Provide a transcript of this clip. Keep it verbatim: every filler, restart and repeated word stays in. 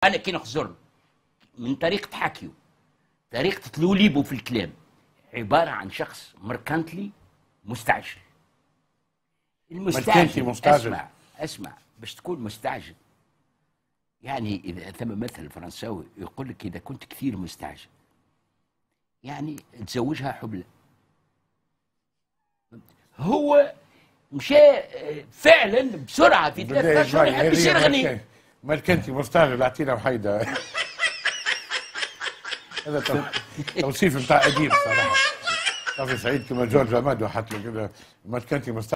انا كي نخزر من طريقه حكيه، طريقه تلوليبه في الكلام، عباره عن شخص مركنتلي مستعجل. المستعجل مستعجل. اسمع اسمع باش تكون مستعجل، يعني اذا ثم مثل فرنساوي يقول لك اذا كنت كثير مستعجل يعني تزوجها حبلى. هو مشى فعلا بسرعه في ثلاث اشهر يحب يصير غني. مالك مستعجل اعطينا وحيده. هذا توصيف نتاع اديب صراحه. صافي سعيد كما جورج امادو حط له كذا مالك مستعجل.